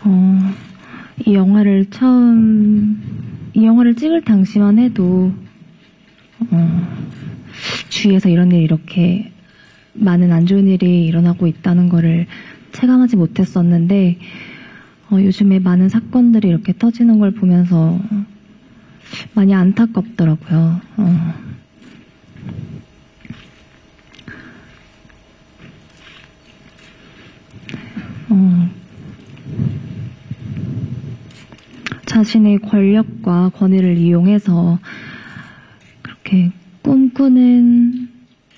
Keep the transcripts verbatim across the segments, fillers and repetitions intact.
어, 이 영화를 처음, 이 영화를 찍을 당시만 해도, 어, 주위에서 이런 일이 이렇게 많은 안 좋은 일이 일어나고 있다는 거를 체감하지 못했었는데, 어, 요즘에 많은 사건들이 이렇게 터지는 걸 보면서 많이 안타깝더라고요. 어. 어. 자신의 권력과 권위를 이용해서 그렇게 꿈꾸는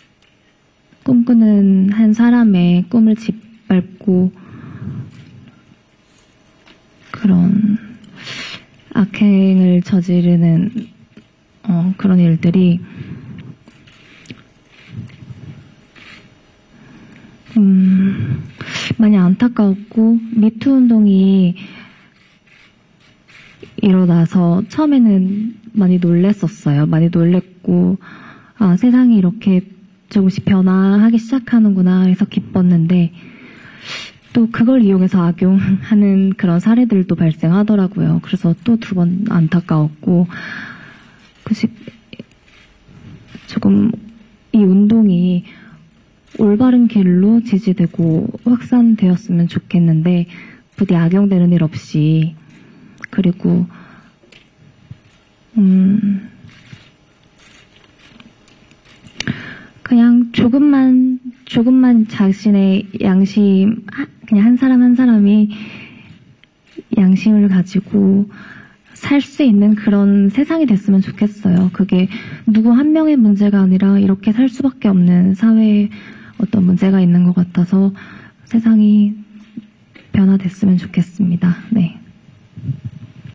꿈꾸는 한 사람의 꿈을 짓밟고 그런 악행을 저지르는 어, 그런 일들이 음, 많이 안타까웠고, 미투 운동이 일어나서 처음에는 많이 놀랬었어요. 많이 놀랬고, 아, 세상이 이렇게 조금씩 변화하기 시작하는구나 해서 기뻤는데, 또 그걸 이용해서 악용하는 그런 사례들도 발생하더라고요. 그래서 또 두 번 안타까웠고, 그시 조금 이 운동이 올바른 길로 지지되고 확산되었으면 좋겠는데 부디 악용되는 일 없이 그리고 음 그냥 조금만 조금만 자신의 양심 그냥 한 사람 한 사람이 양심을 가지고 살 수 있는 그런 세상이 됐으면 좋겠어요. 그게 누구 한 명의 문제가 아니라 이렇게 살 수밖에 없는 사회에 어떤 문제가 있는 것 같아서 세상이 변화됐으면 좋겠습니다. 네.